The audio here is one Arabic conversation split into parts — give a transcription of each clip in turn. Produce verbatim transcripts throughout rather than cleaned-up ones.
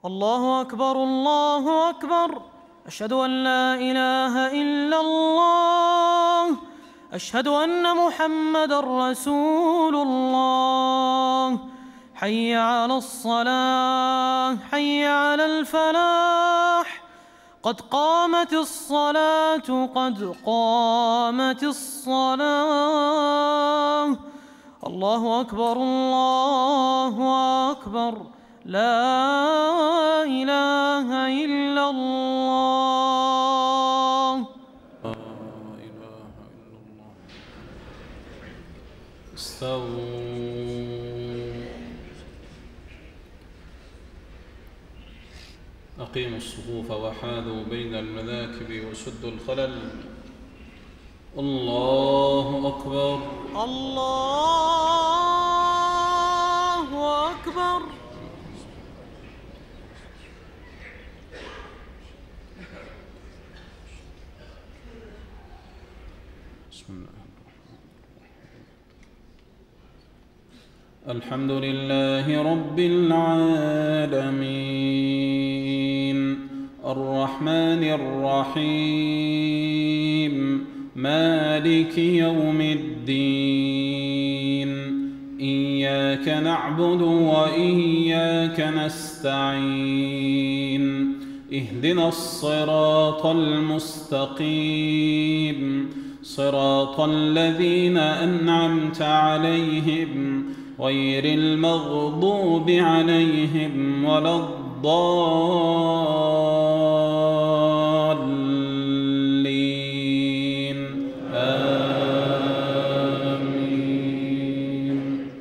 الله أكبر الله أكبر. أشهد أن لا إله إلا الله. أشهد أن محمدًا رسول الله. حي على الصلاة حي على الفلاح. قد قامت الصلاة قد قامت الصلاة. الله أكبر الله أكبر. لا إله إلا الله. لا إله إلا الله. استووا. أقيموا الصفوف وحاذوا بين المذاكب وسدوا الخلل. الله أكبر الله أكبر. بسم الله الحمد لله رب العالمين الرحمن الرحيم مالك يوم الدين إياك نعبد وإياك نستعين اهدنا الصراط المستقيم صراط الذين أنعمت عليهم غير المغضوب عليهم ولا الضالين آمين.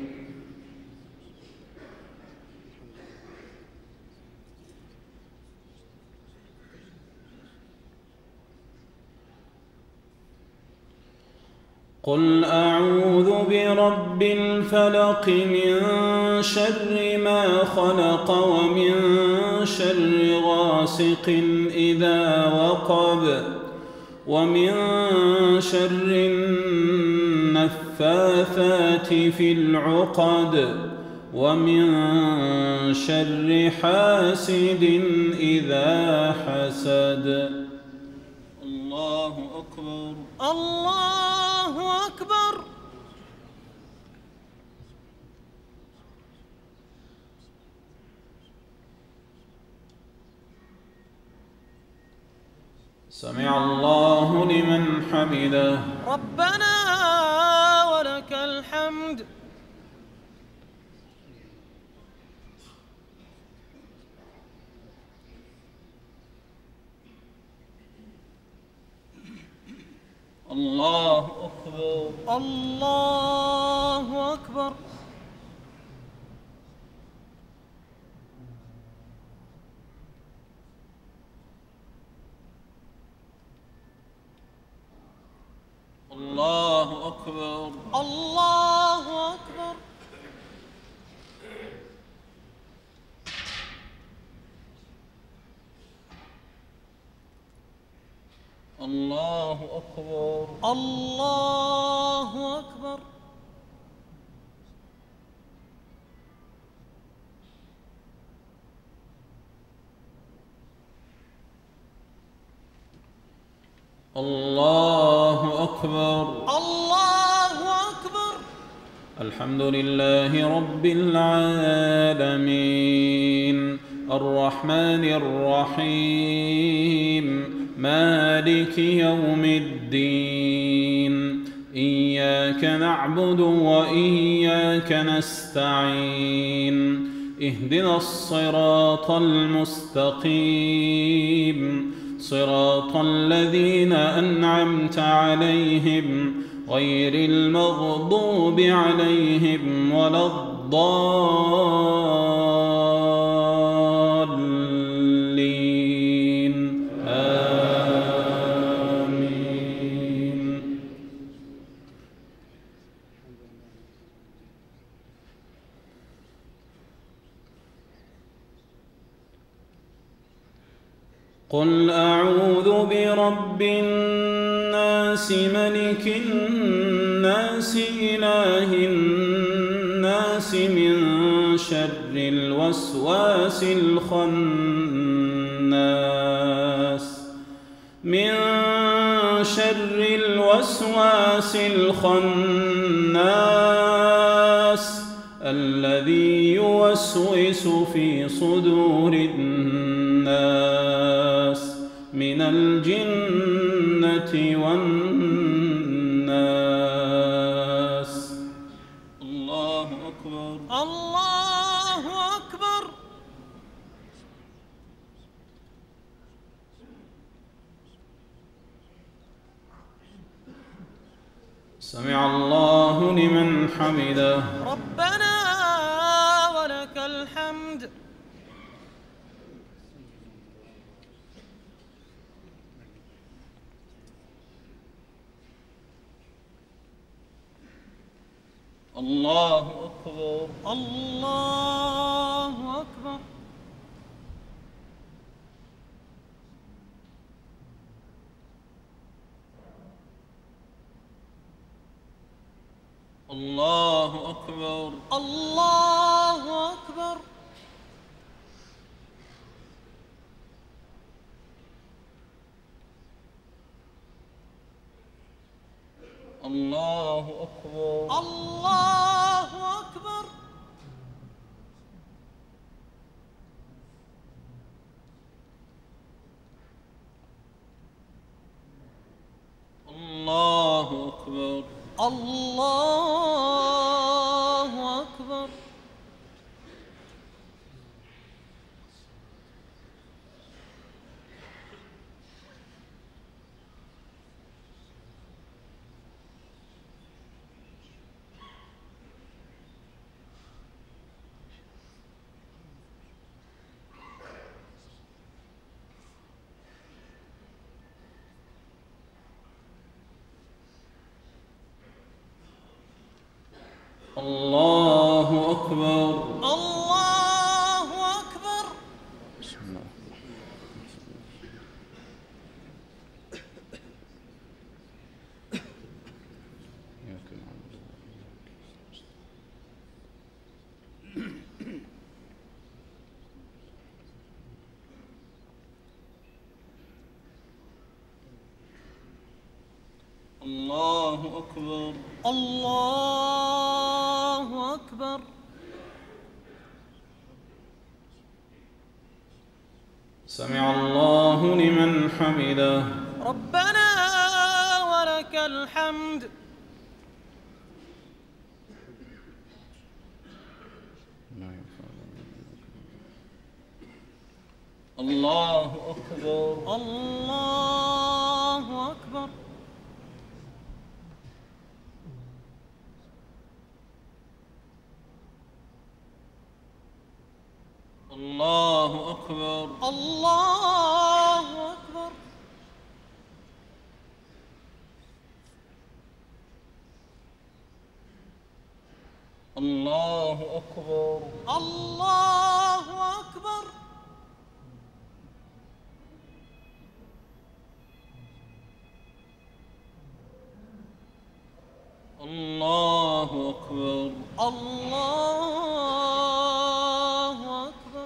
قل أعوذ برب الفلق من شر ما خلق ومن شر غاسق إذا وقب ومن شر النفاثات في العقد ومن شر حاسد إذا حسد. الله أكبر الله أكبر. سمع الله لمن حمده. ربنا ولك الحمد. الله أكبر الله أكبر. الله أكبر الله أكبر. الله أكبر الله أكبر. الله أكبر الله أكبر. الحمد لله رب العالمين الرحمن الرحيم مالك يوم الدين إياك نعبد وإياك نستعين اهدنا الصراط المستقيم صراط الذين أنعمت عليهم غير المغضوب عليهم ولا الضالين آمين. قل أعوذ برب الناس ملك الناس إله الناس من شر الوسواس الخناس من شر الوسواس الخناس الذي يوسوس في صدور الناس من الجنة والناس. الله أكبر. الله أكبر. سمع الله لمن حمده. ربنا ولك الحمد. الله أكبر. الله أكبر. الله أكبر. الله أكبر. الله أكبر. الله أكبر. الله أكبر. الله أكبر. الله أكبر. الله أكبر. الله أكبر. الله أكبر. سمع الله لمن حمده. ربنا ولك الحمد. الله أكبر. الله أكبر. الله أكبر. الله أكبر. الله أكبر. الله أكبر. الله أكبر. الله أكبر.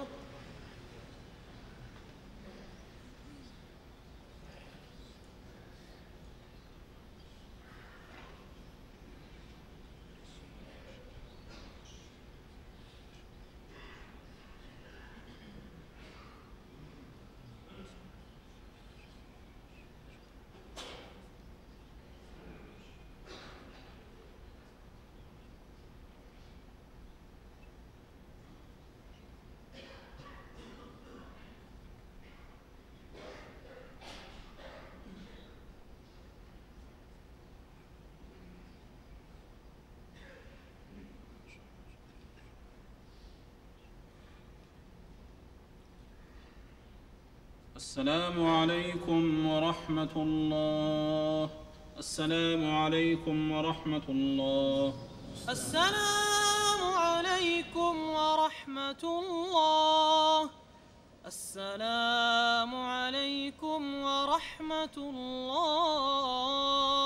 السلام عليكم ورحمة الله. السلام عليكم ورحمة الله. السلام عليكم ورحمة الله. السلام عليكم ورحمة الله.